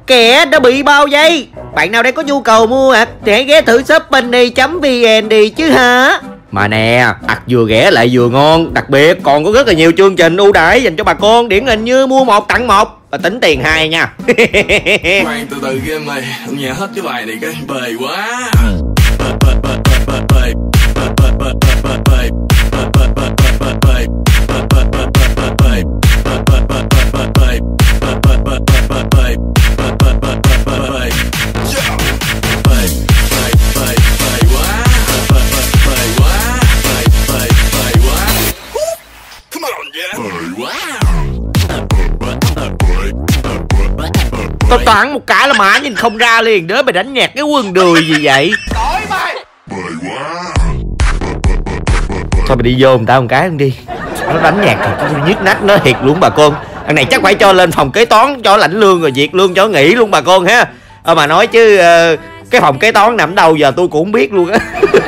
Kìa, đã bị bao giây. Bạn nào đang có nhu cầu mua thì hãy ghé thử shopbenny.vn đi chứ hả. Mà nè, vừa rẻ lại vừa ngon. Đặc biệt còn có rất là nhiều chương trình ưu đãi dành cho bà con. Điển hình như mua 1 tặng 1 và tính tiền 2 nha. Khoan từ từ game này, nghe hết cái bài này cái bời quá. Tao toán một cái là má nhìn không ra liền đó. Mày đánh nhạc cái quần đùi gì vậy? Thôi mày đi vô người ta một cái không đi. Nó đánh nhạc thì tôi nhức nách nó thiệt luôn bà con. Thằng này chắc phải cho lên phòng kế toán cho lãnh lương rồi duyệt lương cho nghỉ luôn bà con ha. Mà nói chứ cái phòng kế toán nằm đâu giờ tôi cũng không biết luôn á.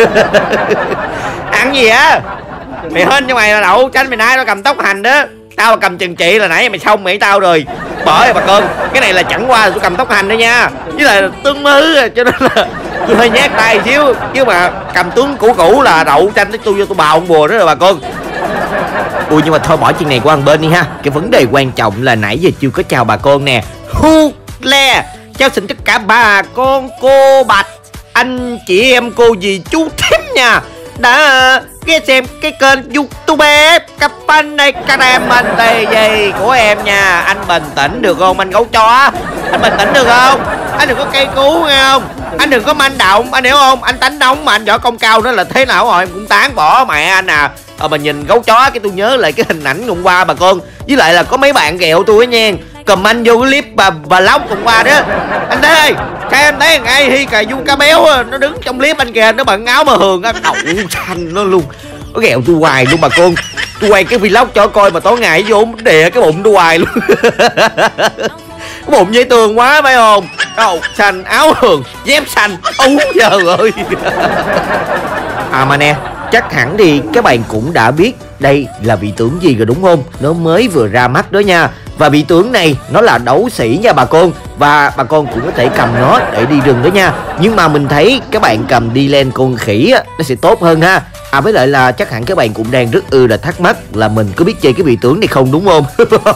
Ăn gì á? Mày hên cho mày là đậu tránh mày nay tao cầm tóc hành đó. Tao mà cầm chừng trị là nãy mày xong mày tao rồi. Bởi bà con, cái này là chẳng qua là tôi cầm tóc hành thôi nha. Với lại là tướng mứ cho nên là tôi hơi nhát tay xíu. Chứ mà cầm tướng cũ là đậu tranh tôi vô tôi bào ông bùa đó rồi bà con. Ui nhưng mà thôi bỏ chuyện này qua một bên đi ha. Cái vấn đề quan trọng là nãy giờ chưa có chào bà con nè. Hu le. Chào xin tất cả bà con, cô bạch, anh chị em, cô dì chú thím nha, đã ghé xem cái kênh YouTube Cặp Anh đây gì của em nha. Anh bình tĩnh được không anh gấu chó? Anh bình tĩnh được không? Anh đừng có cây cú nghe không? Anh đừng có manh động, anh hiểu không? Anh tánh nóng mà anh võ công cao nữa là thế nào rồi em cũng tán bỏ mẹ anh à. Mà nhìn gấu chó cái tôi nhớ lại cái hình ảnh hôm qua bà con. Với lại là có mấy bạn ghẹo tôi á nha, comment vô cái clip bà Lóc hôm qua đó. Anh thấy cái em thấy ngay Hi Cà Du Cá Béo nó đứng trong clip anh kìa, nó bận áo màu hường á, đầu xanh nó luôn. Nó ghẹo tôi hoài luôn bà con. Tôi quay cái vlog cho coi mà tối ngày vô đè cái bụng tôi hoài luôn. Cái bụng dây tường quá phải không? Đầu xanh, áo hường, dép xanh. Trời ơi. Mà nè, chắc hẳn thì các bạn cũng đã biết đây là vị tướng gì rồi đúng không? Nó mới vừa ra mắt đó nha. Và vị tướng này nó là đấu sĩ nha bà con. Và bà con cũng có thể cầm nó để đi rừng đó nha. Nhưng mà mình thấy các bạn cầm đi lên con khỉ á, nó sẽ tốt hơn ha. Với lại là chắc hẳn các bạn cũng đang rất là thắc mắc là mình có biết chơi cái vị tướng này không đúng không?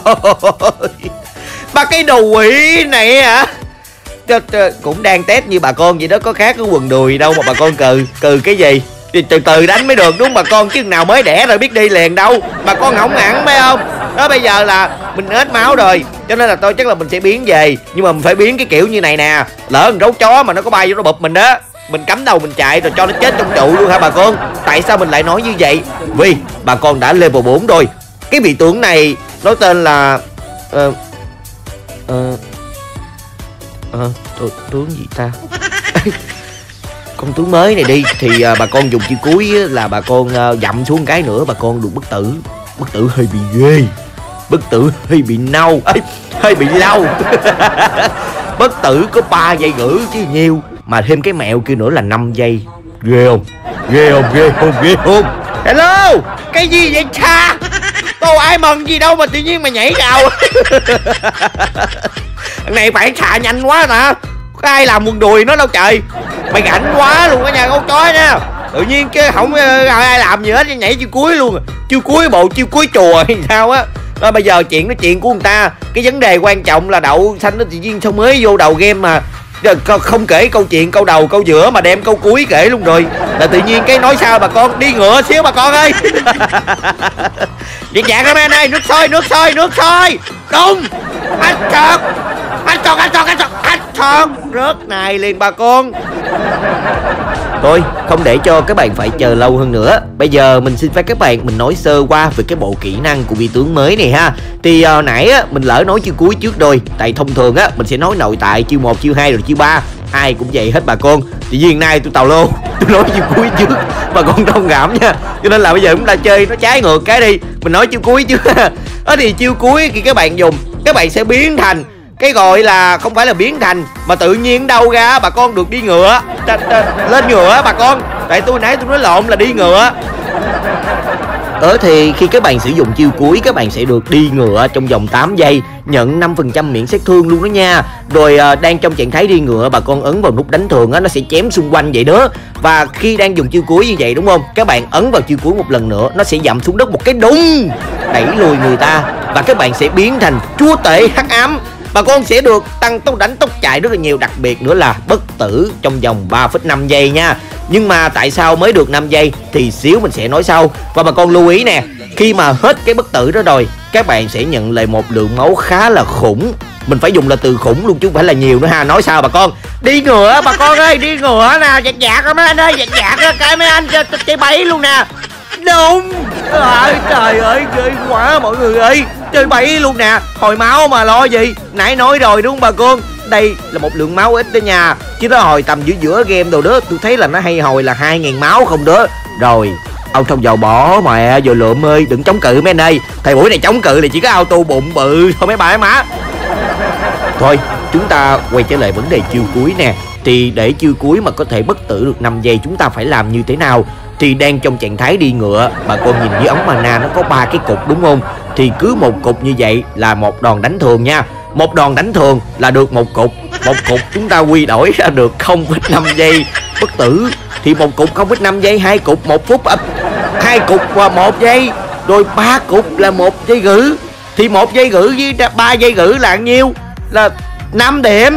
Ba cái đồ quỷ này hả? Cũng đang test như bà con vậy đó, có khác cái quần đùi đâu mà bà con cừ cái gì? Thì từ từ đánh mới được đúng bà con, chứ nào mới đẻ rồi biết đi liền đâu. Bà con hổng hẳn phải không? Đó bây giờ là mình hết máu rồi, cho nên là tôi chắc là mình sẽ biến về. Nhưng mà mình phải biến cái kiểu như này nè. Lỡ con gấu chó mà nó có bay vô nó bụp mình đó, mình cắm đầu mình chạy rồi cho nó chết trong trụ luôn hả bà con? Tại sao mình lại nói như vậy? Vì bà con đã level 4 rồi. Cái vị tướng này nó tên là tướng gì ta? Con tướng mới này đi thì bà con dùng chiêu cuối là bà con dậm xuống cái nữa bà con được bất tử. Bất tử hơi bị ghê, bất tử hơi bị nâu, hơi bị lâu. Bất tử có 3 giây ngữ chứ nhiều. Mà thêm cái mẹo kia nữa là 5 giây. Ghê không? Ghê không? Ghê không? Ghê không? Hello, cái gì vậy cha? Tôi ai mừng gì đâu mà tự nhiên mày nhảy vào. Thằng này phản xạ nhanh quá nè. Có ai làm quần đùi nó đâu trời. Mày rảnh quá luôn á nha gấu chó nha. Tự nhiên cái không ai làm gì hết, nhảy chiêu cuối luôn. Chiêu cuối bộ chiêu cuối chùa hay sao á. Rồi bây giờ chuyện của người ta. Cái vấn đề quan trọng là đậu xanh nó tự nhiên sao mới vô đầu game mà không kể câu chuyện câu đầu câu giữa mà đem câu cuối kể luôn rồi. Là tự nhiên cái nói sao bà con, đi ngựa xíu bà con ơi. Vậy dạng em ơi, nước sôi đúng anh tròn rớt này liền bà con. Thôi không để cho các bạn phải chờ lâu hơn nữa, bây giờ mình xin phép các bạn mình nói sơ qua về cái bộ kỹ năng của vị tướng mới này ha. Thì nãy á, mình lỡ nói chiêu cuối trước rồi. Tại thông thường á mình sẽ nói nội tại chiêu 1, chiêu 2 rồi chiêu 3. Ai cũng vậy hết bà con. Tự nhiên nay tôi tàu lô tôi nói chiêu cuối trước bà con thông cảm nha. Cho nên là bây giờ chúng ta chơi nó trái ngược cái đi. Mình nói chiêu cuối trước. Đó thì chiêu cuối khi các bạn dùng, các bạn sẽ biến thành cái gọi là không phải là biến thành mà tự nhiên đâu ra bà con được đi ngựa. Lên ngựa bà con. Tại nãy tôi nói lộn là đi ngựa. Thì khi các bạn sử dụng chiêu cuối, các bạn sẽ được đi ngựa trong vòng 8 giây, nhận 5% miễn sát thương luôn đó nha. Rồi đang trong trạng thái đi ngựa, bà con ấn vào nút đánh thường á, nó sẽ chém xung quanh vậy đó. Và khi đang dùng chiêu cuối như vậy đúng không, các bạn ấn vào chiêu cuối một lần nữa, nó sẽ dậm xuống đất một cái đùng, đẩy lùi người ta, và các bạn sẽ biến thành chúa tể hắc ám. Bà con sẽ được tăng tốc đánh, tốc chạy rất là nhiều, đặc biệt nữa là bất tử trong vòng 3,5 giây nha. Nhưng mà tại sao mới được 5 giây thì xíu mình sẽ nói sau. Và bà con lưu ý nè, khi mà hết cái bất tử đó rồi, các bạn sẽ nhận lại một lượng máu khá là khủng. Mình phải dùng là từ khủng luôn chứ không phải là nhiều nữa ha. Nói sao bà con? Đi ngựa bà con ơi, đi ngựa nè, dạt dạt mấy anh ơi, dạt dạt cái mấy anh chơi bẫy luôn nè. Đúng. Trời ơi, ghê quá mọi người ơi, chơi bẫy luôn nè, hồi máu mà lo gì. Nãy nói rồi đúng không bà con? Đây là một lượng máu ít đó nha, chứ nó hồi tầm giữa game đồ đó, tôi thấy là nó hay hồi là 2.000 máu không đó. Rồi ông thông vào bỏ mẹ vừa lượm ơi, đừng chống cự mấy anh ơi. Thời buổi này chống cự là chỉ có auto bụng bự thôi mấy bà má. Thôi chúng ta quay trở lại vấn đề chiêu cuối nè. Thì để chiêu cuối mà có thể bất tử được 5 giây chúng ta phải làm như thế nào? Thì đang trong trạng thái đi ngựa, bà con nhìn dưới ống mana nó có 3 cái cục đúng không? Thì cứ một cục như vậy là một đòn đánh thường nha. Một đòn đánh thường là được một cục. Một cục chúng ta quy đổi ra được 0,5 giây bất tử. Thì một cục 0,5 giây, 2 cục 1 phút, 2 cục và 1 giây. Rồi 3 cục là 1 giây gữ. Thì 1 giây gữ với 3 giây gữ là nhiêu? Là 5 điểm.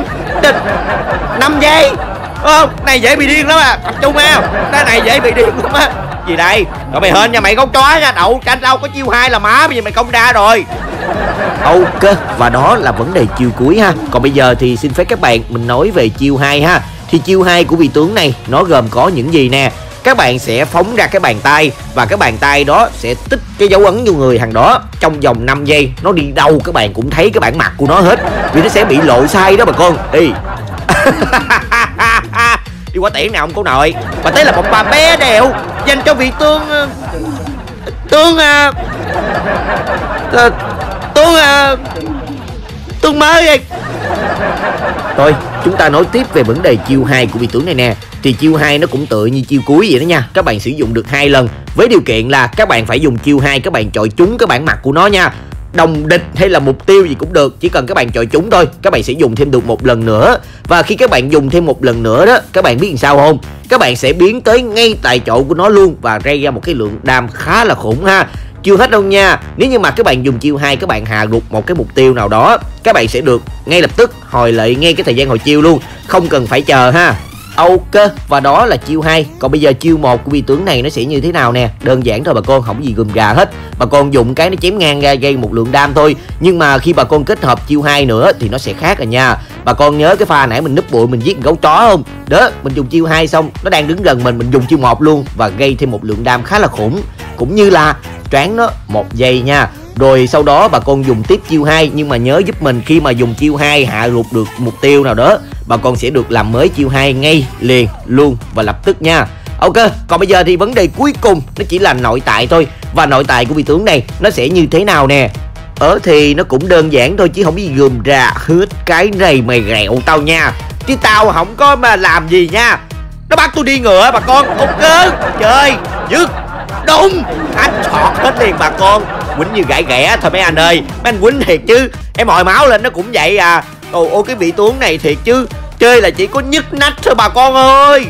5 giây. Này dễ bị điên lắm à, tập trung em. Cái này dễ bị điên lắm á. Gì đây? Rồi mày hên nha, mày con chó nha, đậu tranh đâu có chiêu 2 là má, bây giờ mày không ra rồi. Ok, và đó là vấn đề chiêu cuối ha. Còn bây giờ thì xin phép các bạn mình nói về chiêu 2 ha. Thì chiêu 2 của vị tướng này nó gồm có những gì nè? Các bạn sẽ phóng ra cái bàn tay, và cái bàn tay đó sẽ tích cái dấu ấn vô người thằng đó trong vòng 5 giây. Nó đi đâu các bạn cũng thấy cái bản mặt của nó hết, vì nó sẽ bị lộ sai đó bà con. Đi qua tiễn nào ông cô nội. Và thế là một bà bé đẹo dành cho vị tương mới vậy. Thôi chúng ta nói tiếp về vấn đề chiêu 2 của vị tướng này nè. Thì chiêu 2 nó cũng tựa như chiêu cuối vậy đó nha. Các bạn sử dụng được 2 lần, với điều kiện là các bạn phải dùng chiêu 2 các bạn chọi trúng cái bản mặt của nó nha. Đồng địch hay là mục tiêu gì cũng được, chỉ cần các bạn chọi trúng thôi, các bạn sẽ dùng thêm được một lần nữa. Và khi các bạn dùng thêm một lần nữa đó, các bạn biết làm sao không? Các bạn sẽ biến tới ngay tại chỗ của nó luôn và gây ra một cái lượng đam khá là khủng ha. Chưa hết đâu nha. Nếu như mà các bạn dùng chiêu 2 các bạn hạ gục một cái mục tiêu nào đó, các bạn sẽ được ngay lập tức hồi lại ngay cái thời gian hồi chiêu luôn, không cần phải chờ ha. Ok, và đó là chiêu 2. Còn bây giờ chiêu 1 của vị tướng này nó sẽ như thế nào nè? Đơn giản thôi bà con, không gì gùm gà hết. Bà con dùng cái nó chém ngang ra gây một lượng đam thôi. Nhưng mà khi bà con kết hợp chiêu 2 nữa thì nó sẽ khác rồi nha. Bà con nhớ cái pha nãy mình núp bụi mình giết gấu chó không? Đó, mình dùng chiêu 2 xong nó đang đứng gần mình dùng chiêu 1 luôn và gây thêm một lượng đam khá là khủng. Cũng như là choáng nó 1 giây nha. Rồi sau đó bà con dùng tiếp chiêu 2, nhưng mà nhớ giúp mình khi mà dùng chiêu 2 hạ gục được mục tiêu nào đó, bà con sẽ được làm mới chiêu 2 ngay liền luôn và lập tức nha. Ok, còn bây giờ thì vấn đề cuối cùng nó chỉ là nội tại thôi. Và nội tại của vị tướng này nó sẽ như thế nào nè? Thì nó cũng đơn giản thôi chứ không gì gườm ra hết cái này mày ghẹo tao nha. Chứ tao không có mà làm gì nha. Nó bắt tôi đi ngựa bà con. Ok, chơi dứt. Đúng, anh chọt hết liền bà con. Quýnh như gãi ghẻ thôi mấy anh ơi. Mấy anh quýnh thiệt chứ, em hồi máu lên nó cũng vậy à. Ôi cái vị tướng này thiệt chứ, chơi là chỉ có nhức nách thôi bà con ơi.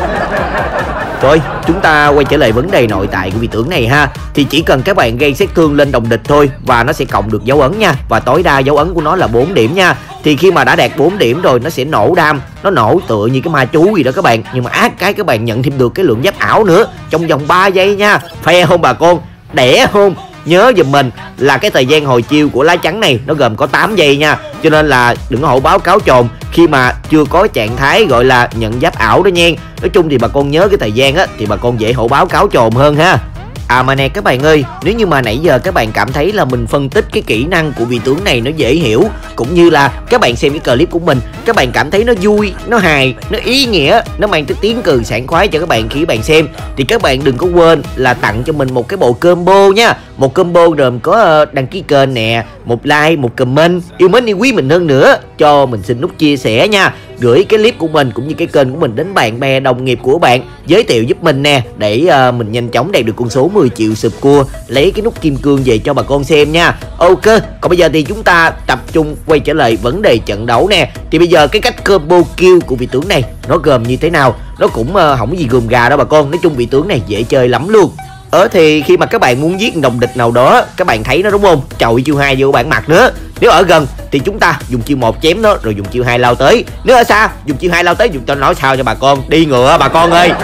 Rồi chúng ta quay trở lại vấn đề nội tại của vị tướng này ha. Thì chỉ cần các bạn gây sát thương lên đồng địch thôi và nó sẽ cộng được dấu ấn nha. Và tối đa dấu ấn của nó là 4 điểm nha. Thì khi mà đã đạt 4 điểm rồi nó sẽ nổ đam. Nó nổ tựa như cái ma chú gì đó các bạn. Nhưng mà ác cái các bạn nhận thêm được cái lượng giáp ảo nữa trong vòng 3 giây nha. Phe không bà con? Đẻ không? Nhớ giùm mình là cái thời gian hồi chiêu của lá chắn này nó gồm có 8 giây nha. Cho nên là đừng có hổ báo cáo trồn khi mà chưa có trạng thái gọi là nhận giáp ảo đó nha. Nói chung thì bà con nhớ cái thời gian á thì bà con dễ hổ báo cáo trồn hơn ha. Mà nè các bạn ơi, nếu như mà nãy giờ các bạn cảm thấy là mình phân tích cái kỹ năng của vị tướng này nó dễ hiểu, cũng như là các bạn xem cái clip của mình, các bạn cảm thấy nó vui, nó hài, nó ý nghĩa, nó mang tới tiếng cười sảng khoái cho các bạn khi các bạn xem, thì các bạn đừng có quên là tặng cho mình một cái bộ combo nha. Một combo gồm có đăng ký kênh nè, một like, một comment, yêu mến yêu quý mình hơn nữa, cho mình xin nút chia sẻ nha. Gửi cái clip của mình cũng như cái kênh của mình đến bạn bè đồng nghiệp của bạn, giới thiệu giúp mình nè, để mình nhanh chóng đạt được con số 10 triệu sub cua, lấy cái nút kim cương về cho bà con xem nha. Ok, còn bây giờ thì chúng ta tập trung quay trở lại vấn đề trận đấu nè. Thì bây giờ cái cách combo kill của vị tướng này nó gồm như thế nào? Nó cũng không gì gồm gà đâu bà con. Nói chung vị tướng này dễ chơi lắm luôn. Thì khi mà các bạn muốn giết đồng địch nào đó, các bạn thấy nó đúng không? Chọi chiêu 2 vô bản mặt nữa. Nếu ở gần thì chúng ta dùng chiêu 1 chém nó, rồi dùng chiêu 2 lao tới. Nếu ở xa dùng chiêu 2 lao tới, dùng cho nói sao cho bà con. Đi ngựa bà con ơi.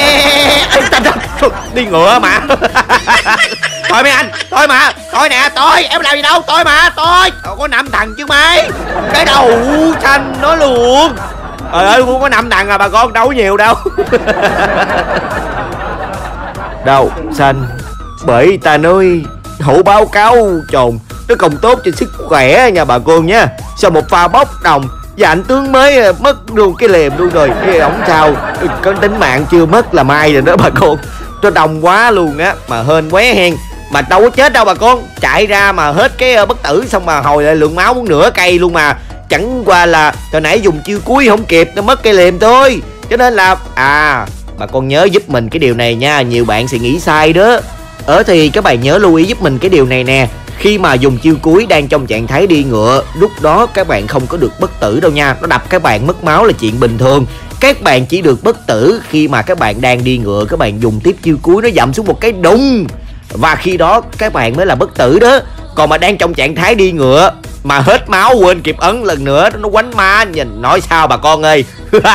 Đi ngựa mà. Thôi mấy anh, thôi mà, thôi nè, tôi em làm gì đâu, tôi mà, tôi có 5 thằng chứ mấy. Cái đầu xanh nó luôn. Trời ơi, cũng có 5 thằng à bà con, đâu có nhiều đâu. Đâu xanh, bởi ta nói hổ báo cáo trồn nó không tốt cho sức khỏe nha bà con nha. Sau một pha bốc đồng và anh tướng mới mất luôn cái liềm luôn rồi, cái ổng sao có tính mạng chưa mất là mai rồi đó bà con. Nó đồng quá luôn á, mà hên qué hen. Mà đâu có chết đâu bà con, chạy ra mà hết cái bất tử xong mà hồi lại lượng máu muốn nửa cây luôn mà. Chẳng qua là hồi nãy dùng chiêu cuối không kịp, nó mất cây liềm thôi. Cho nên là bà con nhớ giúp mình cái điều này nha, nhiều bạn sẽ nghĩ sai đó. Thì các bạn nhớ lưu ý giúp mình cái điều này nè. Khi mà dùng chiêu cuối đang trong trạng thái đi ngựa, lúc đó các bạn không có được bất tử đâu nha. Nó đập các bạn mất máu là chuyện bình thường. Các bạn chỉ được bất tử khi mà các bạn đang đi ngựa, các bạn dùng tiếp chiêu cuối nó dậm xuống một cái đùng, và khi đó các bạn mới là bất tử đó. Còn mà đang trong trạng thái đi ngựa mà hết máu quên kịp ấn lần nữa, nó quánh ma nhìn nói sao bà con ơi.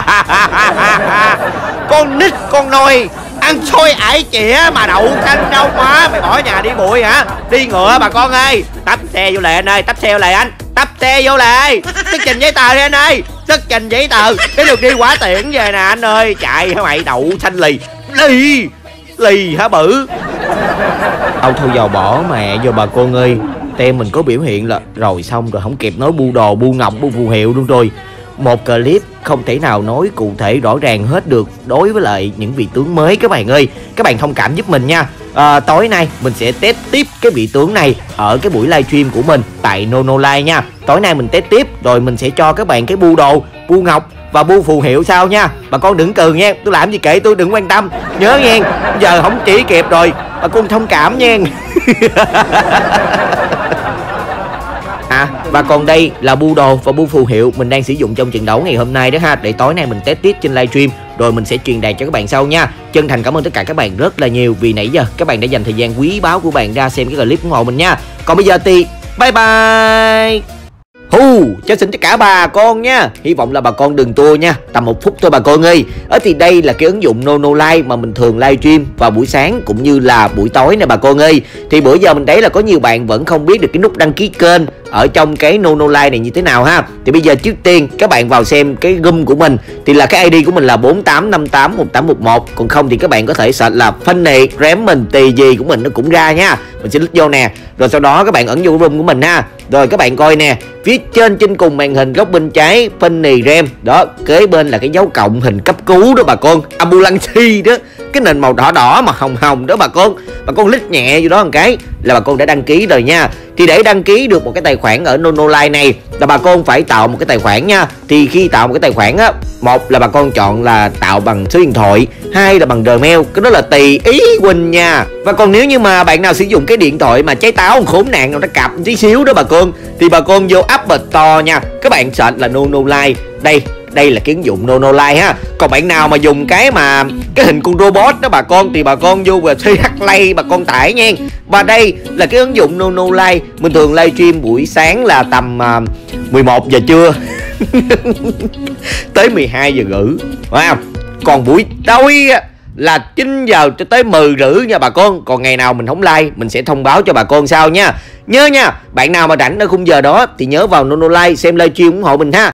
Con nít con nôi ăn xôi ải chĩa mà đậu xanh đâu quá. Mày bỏ nhà đi bụi hả? Đi ngựa bà con ơi. Tấp xe vô lề anh ơi, tấp xe vô lề anh, tấp xe vô lề. Xuất trình giấy tờ đi anh ơi, xuất trình giấy tờ. Cái đường đi quá tiện về nè anh ơi. Chạy hả mày, đậu xanh lì lì hả bự. Ông thôi vào bỏ mẹ vô bà con ơi. Tem mình có biểu hiện là rồi xong rồi, không kịp nói bu đồ, bu ngọc, bu phù hiệu luôn rồi. Một clip không thể nào nói cụ thể rõ ràng hết được đối với lại những vị tướng mới các bạn ơi. Các bạn thông cảm giúp mình nha. Tối nay mình sẽ test tiếp cái vị tướng này ở cái buổi livestream của mình tại Nonolive nha. Tối nay mình test tiếp rồi mình sẽ cho các bạn cái bu đồ, bu ngọc và bu phù hiệu sau nha. Bà con đừng cười nha, tôi làm gì kệ tôi, đừng quan tâm. Nhớ nghe, giờ không chỉ kịp rồi, bà con thông cảm nha. Và còn đây là bu đồ và bu phù hiệu mình đang sử dụng trong trận đấu ngày hôm nay đó ha. Để tối nay mình test tiếp trên livestream rồi mình sẽ truyền đạt cho các bạn sau nha. Chân thành cảm ơn tất cả các bạn rất là nhiều vì nãy giờ các bạn đã dành thời gian quý báu của bạn ra xem cái clip ủng hộ mình nha. Còn bây giờ thì bye bye. Chào xin tất cả bà con nha. Hy vọng là bà con đừng tua nha, tầm 1 phút thôi bà con ơi. Thì đây là cái ứng dụng Nonolive mà mình thường livestream vào buổi sáng cũng như là buổi tối nè bà con ơi. Thì bữa giờ mình thấy là có nhiều bạn vẫn không biết được cái nút đăng ký kênh ở trong cái Nonolive này như thế nào ha. Thì bây giờ trước tiên các bạn vào xem cái room của mình. Thì là cái ID của mình là 48581811. Còn không thì các bạn có thể search là Funny Ramen tì gì của mình nó cũng ra nha. Mình sẽ click vô nè. Rồi sau đó các bạn ẩn vô room của mình ha. Rồi các bạn coi nè, phía trên cùng màn hình góc bên trái Funny Ram đó, kế bên là cái dấu cộng hình cấp cứu đó bà con, ambulance đó, cái nền màu đỏ đỏ mà hồng hồng đó bà con. Bà con click nhẹ vô đó một cái là bà con đã đăng ký rồi nha. Thì để đăng ký được một cái tài khoản ở Nonolive này là bà con phải tạo một cái tài khoản nha. Thì khi tạo một cái tài khoản á, một là bà con chọn là tạo bằng số điện thoại, hai là bằng Gmail, cái đó là tùy ý Quỳnh nha. Và còn nếu như mà bạn nào sử dụng cái điện thoại mà trái táo khốn nạn nó cặp tí xíu đó bà con, thì bà con vô App Store nha, các bạn search là Nonolive. Đây là cái ứng dụng Nonolive ha. Còn bạn nào mà dùng cái hình con robot đó bà con, thì bà con vô và CH Play bà con tải nha. Và đây là cái ứng dụng Nonolive mình thường livestream buổi sáng là tầm 11 giờ trưa tới 12 giờ rưỡi, phải không? Còn buổi tối là 9 giờ cho tới 10 rưỡi nha bà con. Còn ngày nào mình không like mình sẽ thông báo cho bà con sau nha. Nhớ nha, bạn nào mà rảnh ở khung giờ đó thì nhớ vào Nonolive xem livestream ủng hộ mình ha.